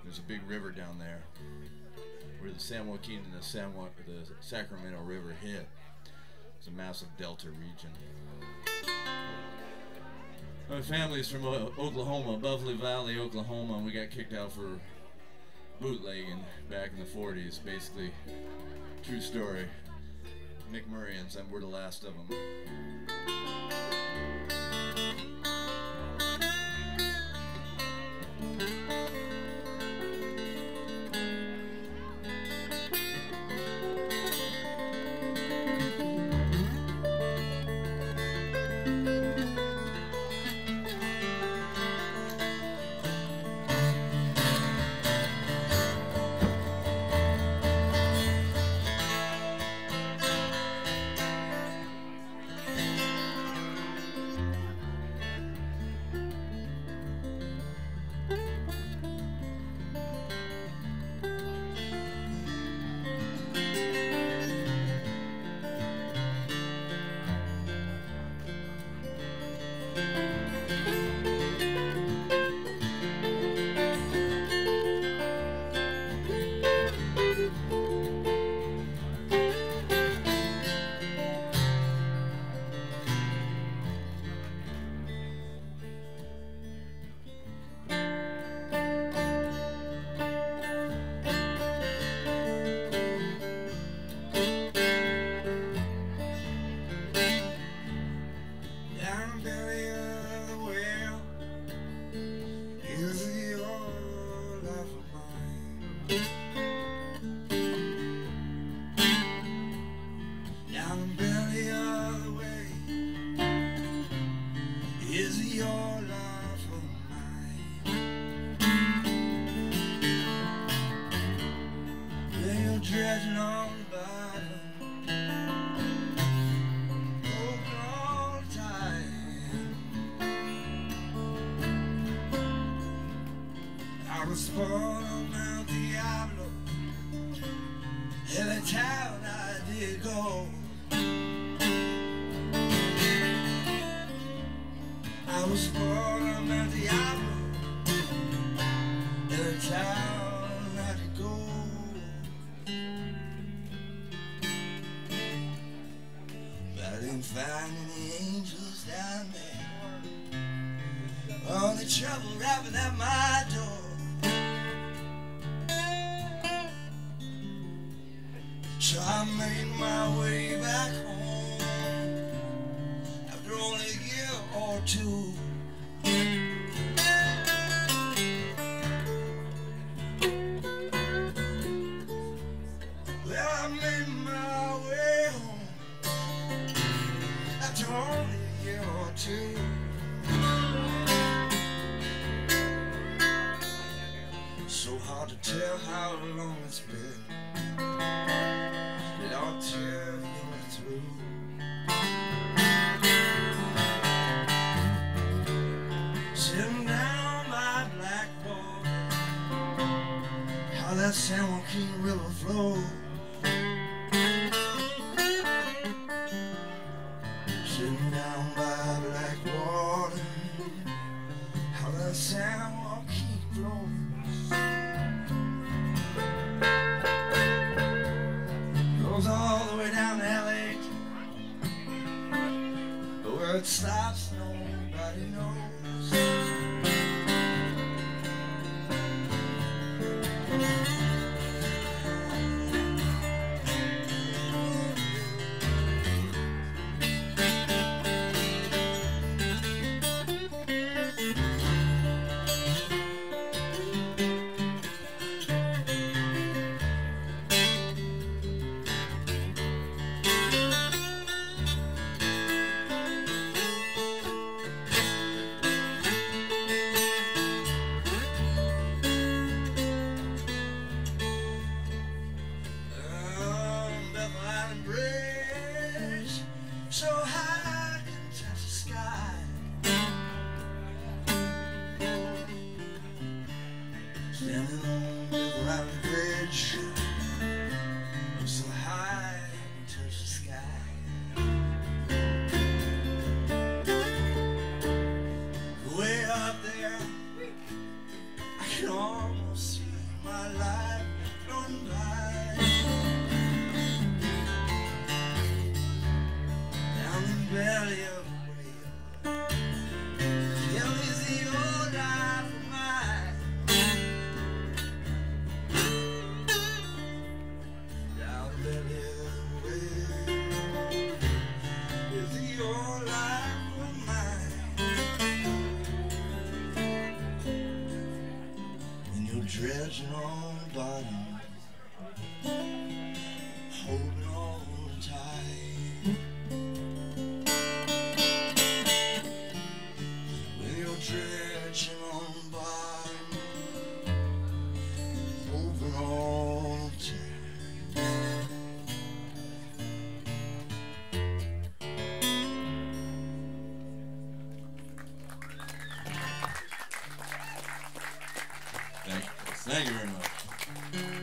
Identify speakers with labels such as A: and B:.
A: There's a big river down there where the San Joaquin and the Sacramento River hit. It's a massive delta region. My family's from Oklahoma, Buffalo Valley, Oklahoma, and we got kicked out for bootlegging back in the 40s. Basically, true story. McMurrians, and we're the last of them. Dredging on the bottom, open all the time. I was born on Mount Diablo, every town I did go. I was born on Mount Diablo, every town I did go. I didn't find any angels down there, only trouble rapping at my door. So I made my way back home after only a year or two. Well, I made my way home after only a year or two. So hard to tell how long it's been. It ought to get through. Sitting down by Blackwater, how that San Joaquin River flows. Sitting down by Blackwater, how that San Joaquin flows. Goes all the way down to LA, but where it stops nobody knows. So high I can touch the sky. Standing on the Island Bridge, I'm so high I can touch the sky. Way up there, I can almost see dredging on the bottom, holding on tight. When you're dredging on the bottom, holding on tight. Thank you very much.